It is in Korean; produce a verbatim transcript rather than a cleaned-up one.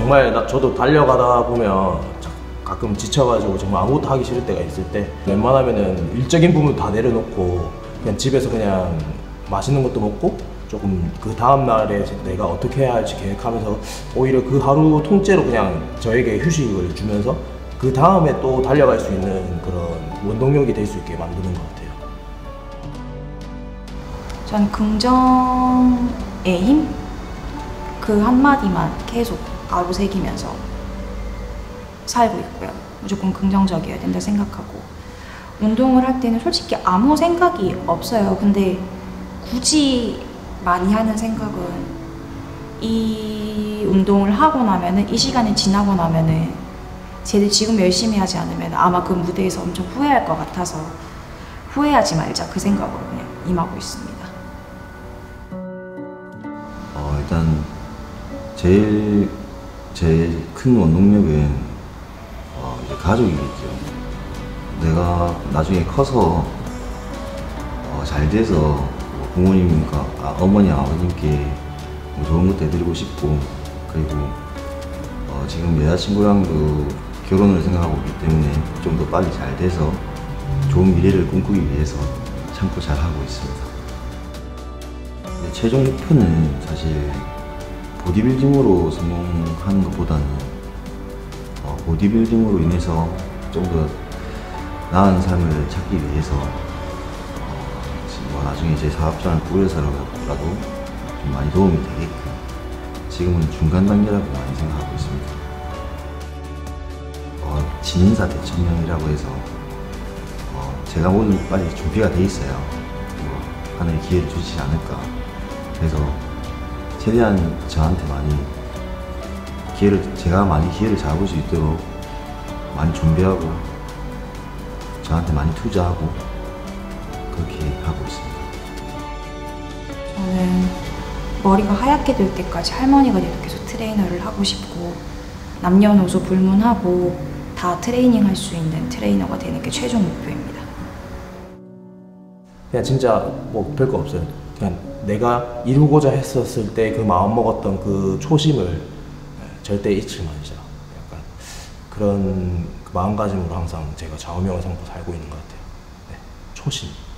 정말 나, 저도 달려가다 보면 가끔 지쳐가지고 정말 아무것도 하기 싫을 때가 있을 때 웬만하면은 일적인 부분 다 내려놓고 그냥 집에서 그냥 맛있는 것도 먹고 조금 그 다음 날에 내가 어떻게 해야 할지 계획하면서 오히려 그 하루 통째로 그냥 저에게 휴식을 주면서 그 다음에 또 달려갈 수 있는 그런 원동력이 될 수 있게 만드는 것 같아요. 전 긍정의 힘? 그 한마디만 계속 가로 새기면서 살고 있고요. 무조건 긍정적이어야 된다 생각하고, 운동을 할 때는 솔직히 아무 생각이 없어요. 근데 굳이 많이 하는 생각은 이 운동을 하고 나면은, 이 시간이 지나고 나면은 쟤들 지금 열심히 하지 않으면 아마 그 무대에서 엄청 후회할 것 같아서 후회하지 말자, 그 생각으로 그냥 임하고 있습니다. 어, 일단 제일 제일 큰 원동력은 어, 이제 가족이겠죠. 내가 나중에 커서 어, 잘 돼서 뭐 부모님과 아, 어머니 아버님께 뭐 좋은 것도 해드리고 싶고, 그리고 어, 지금 여자친구랑도 결혼을 생각하고 있기 때문에 좀 더 빨리 잘 돼서 좋은 미래를 꿈꾸기 위해서 참고 잘 하고 있습니다. 근데 최종 목표는 사실 보디빌딩으로 성공하는 것보다는 어, 보디빌딩으로 인해서 좀 더 나은 삶을 찾기 위해서 어, 뭐 나중에 제 사업장을 꾸려서라도 좀 많이 도움이 되게끔 지금은 중간 단계라고 많이 생각하고 있습니다. 어, 진인사 대천명이라고 해서 어, 제가 모두 빨리 준비가 돼 있어요. 뭐 하늘이 기회를 주시지 않을까. 그래서 최대한 저한테 많이 기회를, 제가 많이 기회를 잡을 수 있도록 많이 준비하고 저한테 많이 투자하고 그렇게 하고 있습니다. 저는 머리가 하얗게 될 때까지 할머니가 돼도 계속 트레이너를 하고 싶고, 남녀노소 불문하고 다 트레이닝 할 수 있는 트레이너가 되는 게 최종 목표입니다. 그냥 진짜 뭐 별거 없어요. 그냥 내가 이루고자 했었을 때 그 마음 먹었던 그 초심을 절대 잊지 말자. 약간 그런 마음가짐으로 항상 제가 좌우명을 삼고 살고 있는 것 같아요. 네, 초심.